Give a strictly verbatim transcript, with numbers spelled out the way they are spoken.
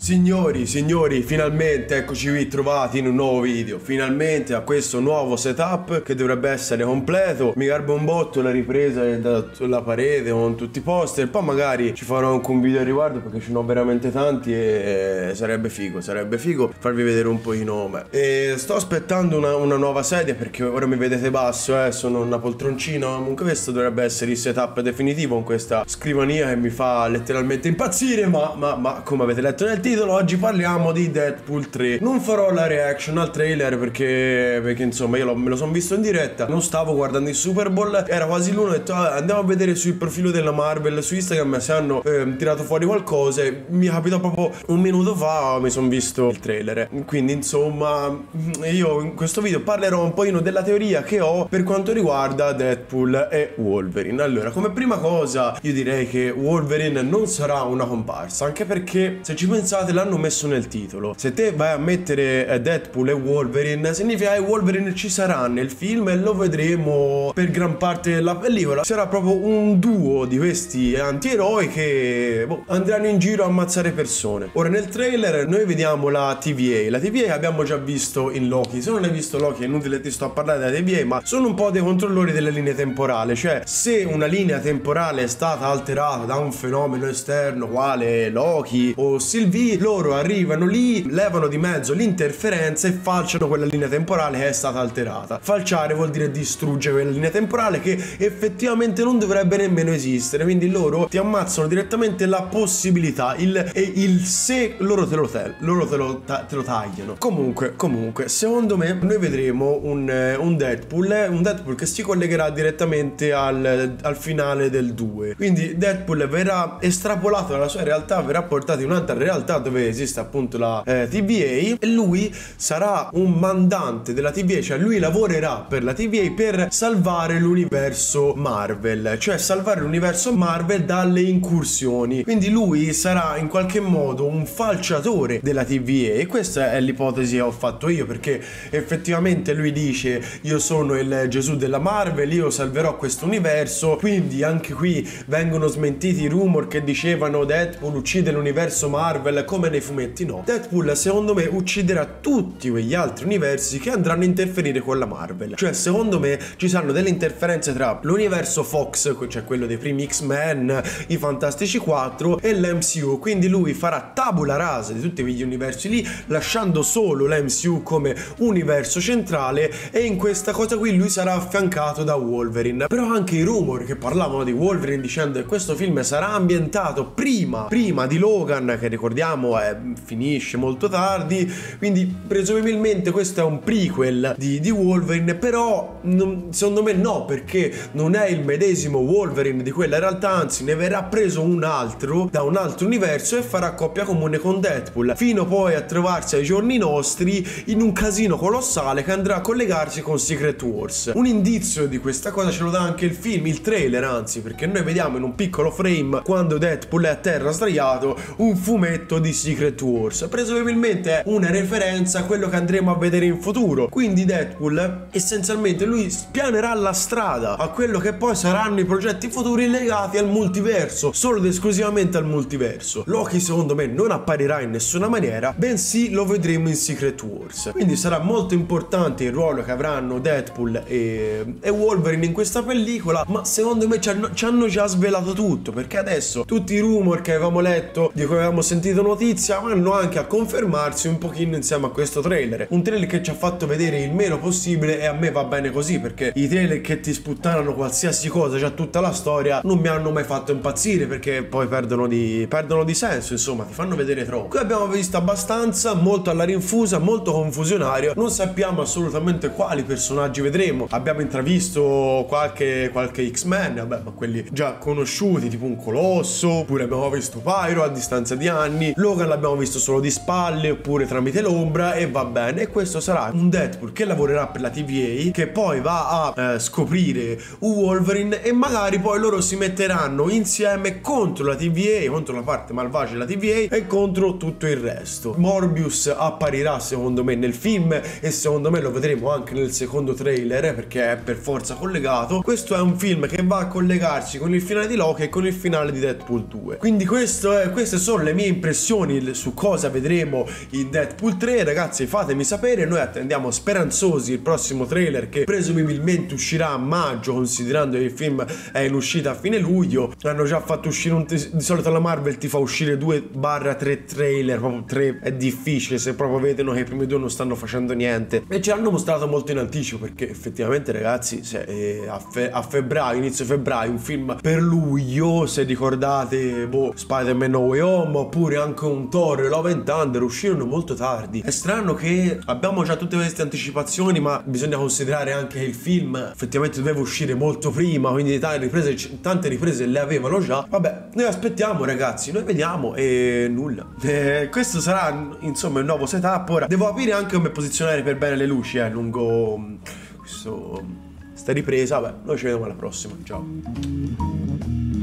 Signori, signori, finalmente eccoci qui trovati in un nuovo video. Finalmente a questo nuovo setup che dovrebbe essere completo. Mi garbo un botto la ripresa della parete con tutti i poster. Poi magari ci farò anche un video al riguardo perché ce ne ho veramente tanti e sarebbe figo, sarebbe figo farvi vedere un pochino me. E sto aspettando una, una nuova sedia perché ora mi vedete basso, eh, sono una poltroncina. Comunque questo dovrebbe essere il setup definitivo con questa scrivania che mi fa letteralmente impazzire, ma, ma, ma come avete letto nel titolo, oggi parliamo di Deadpool tre. Non farò la reaction al trailer perché, perché insomma io lo, me lo sono visto in diretta, non stavo guardando il Super Bowl, era quasi l'uno, ho detto ah, andiamo a vedere sul profilo della Marvel su Instagram se hanno eh, tirato fuori qualcosa, e mi capitò proprio un minuto fa, mi sono visto il trailer. Quindi insomma io in questo video parlerò un pochino della teoria che ho per quanto riguarda Deadpool e Wolverine. Allora, come prima cosa io direi che Wolverine non sarà una comparsa, anche perché se ci pensate l'hanno messo nel titolo. Se te vai a mettere Deadpool e Wolverine significa che Wolverine ci sarà nel film e lo vedremo per gran parte della pellicola. Sarà proprio un duo di questi antieroi che boh, andranno in giro a ammazzare persone. Ora nel trailer noi vediamo la T V A, la T V A che abbiamo già visto in Loki. Se non hai visto Loki è inutile ti sto a parlare della T V A, ma sono un po' dei controllori delle linee temporali. Cioè se una linea temporale è stata alterata da un fenomeno esterno quale Loki o Sylvie, loro arrivano lì, levano di mezzo l'interferenza e falciano quella linea temporale che è stata alterata. Falciare vuol dire distruggere quella linea temporale che effettivamente non dovrebbe nemmeno esistere, quindi loro ti ammazzano direttamente la possibilità, il, e il se loro te lo, te, loro te lo, ta, te lo tagliano. Comunque, comunque, secondo me noi vedremo un, un Deadpool, un Deadpool che si collegherà direttamente al, al finale del due. Quindi Deadpool verrà estrapolato dalla sua realtà, verrà portato in un'altra realtà dove esiste appunto la eh, T V A, e lui sarà un mandante della T V A, cioè lui lavorerà per la T V A per salvare l'universo Marvel, cioè salvare l'universo Marvel dalle incursioni. Quindi lui sarà in qualche modo un falciatore della T V A, e questa è l'ipotesi che ho fatto io, perché effettivamente lui dice io sono il Gesù della Marvel, io salverò questo universo. Quindi anche qui vengono smentiti i rumor che dicevano Deadpool uccide l'universo Marvel come nei fumetti. No, Deadpool secondo me ucciderà tutti quegli altri universi che andranno a interferire con la Marvel. Cioè secondo me ci saranno delle interferenze tra l'universo Fox, cioè quello dei primi X-Men, i Fantastici quattro, e l'M C U. Quindi lui farà tabula rasa di tutti quegli universi lì, lasciando solo l'M C U come universo centrale, e in questa cosa qui lui sarà affiancato da Wolverine. Però anche i rumor che parlavano di Wolverine dicendo che questo film sarà ambientato prima prima di Logan, che ricordiamo è, finisce molto tardi, quindi presumibilmente questo è un prequel di, di Wolverine. Però non, secondo me no, perché non è il medesimo Wolverine di quella realtà, anzi ne verrà preso un altro da un altro universo e farà coppia comune con Deadpool, fino poi a trovarsi ai giorni nostri in un casino colossale che andrà a collegarsi con Secret Wars. Un indizio di questa cosa ce lo dà anche il film, il trailer anzi, perché noi vediamo in un piccolo frame, quando Deadpool è a terra sdraiato, un fumetto di Secret Wars. Presumibilmente è una referenza a quello che andremo a vedere in futuro. Quindi Deadpool essenzialmente lui spianerà la strada a quello che poi saranno i progetti futuri legati al multiverso, solo ed esclusivamente al multiverso. Loki secondo me non apparirà in nessuna maniera, bensì lo vedremo in Secret Wars. Quindi sarà molto importante il ruolo che avranno Deadpool e, e Wolverine in questa pellicola, ma secondo me ci hanno, ci hanno già svelato tutto, perché adesso tutti i rumor che avevamo letto, di cui avevamo sentito notizia, vanno anche a confermarsi un pochino insieme a questo trailer. Un trailer che ci ha fatto vedere il meno possibile, e a me va bene così, perché i trailer che ti sputtanano qualsiasi cosa, già tutta la storia, non mi hanno mai fatto impazzire, perché poi perdono di, perdono di senso, insomma, ti fanno vedere troppo. Qui abbiamo visto abbastanza, molto alla rinfusa, molto confusionario, non sappiamo assolutamente quali personaggi vedremo. Abbiamo intravisto qualche, qualche X-Men, vabbè, ma quelli già conosciuti, tipo un Colosso, oppure abbiamo visto Pyro a distanza di anni. Logan l'abbiamo visto solo di spalle oppure tramite l'ombra, e va bene. E questo sarà un Deadpool che lavorerà per la T V A, che poi va a eh, scoprire Wolverine, e magari poi loro si metteranno insieme contro la T V A, contro la parte malvagia della T V A e contro tutto il resto. Morbius apparirà secondo me nel film, e secondo me lo vedremo anche nel secondo trailer, perché è per forza collegato. Questo è un film che va a collegarsi con il finale di Loki e con il finale di Deadpool due. Quindi questo è, queste sono le mie impressioni anticipazioni su cosa vedremo in Deadpool tre, ragazzi fatemi sapere. Noi attendiamo speranzosi il prossimo trailer che presumibilmente uscirà a maggio, considerando che il film è in uscita a fine luglio. Hanno già fatto uscire un di solito la Marvel ti fa uscire due barra tre trailer, proprio tre è difficile se proprio vedono che i primi due non stanno facendo niente, e ci hanno mostrato molto in anticipo, perché effettivamente ragazzi se eh, a, fe a febbraio, inizio febbraio, un film per luglio, se ricordate boh, Spider-Man No Way Home oppure anche un Thor Love and Thunder uscirono molto tardi. È strano che abbiamo già tutte queste anticipazioni, ma bisogna considerare anche che il film effettivamente doveva uscire molto prima, quindi tante riprese, tante riprese le avevano già. Vabbè, noi aspettiamo ragazzi, noi vediamo e nulla. Eh, questo sarà insomma il nuovo setup. Ora devo capire anche come posizionare per bene le luci eh, lungo questo, questa ripresa. Vabbè, noi ci vediamo alla prossima, ciao.